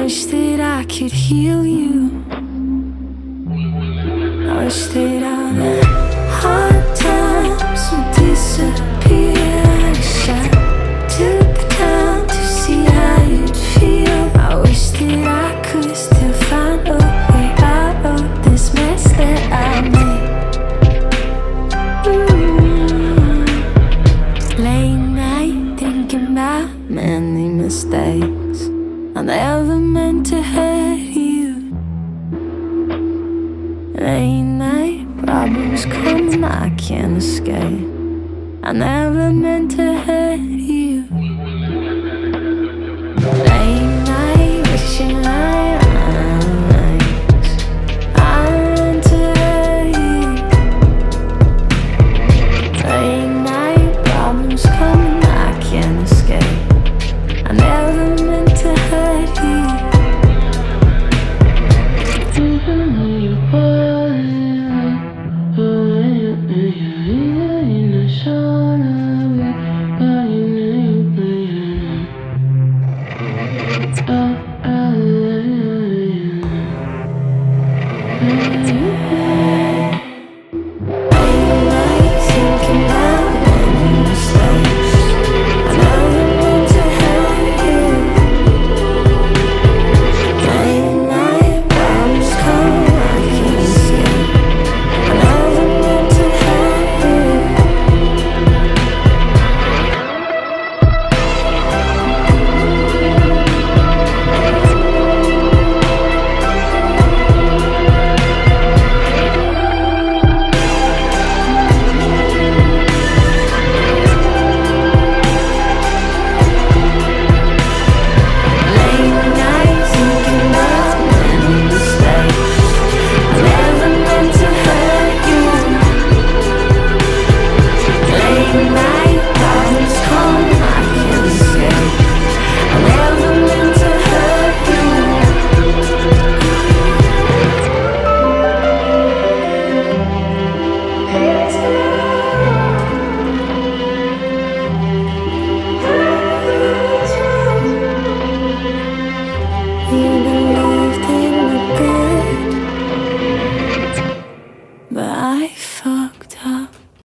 wish that I could heal you. I wish that all the hard times would disappear. I wish I took time to see how you'd feel. I wish that I could still find a way out of this mess that I made. Late night thinking about many mistakes I never meant to hurt you. Late night problems come and I can't escape. I never meant to hurt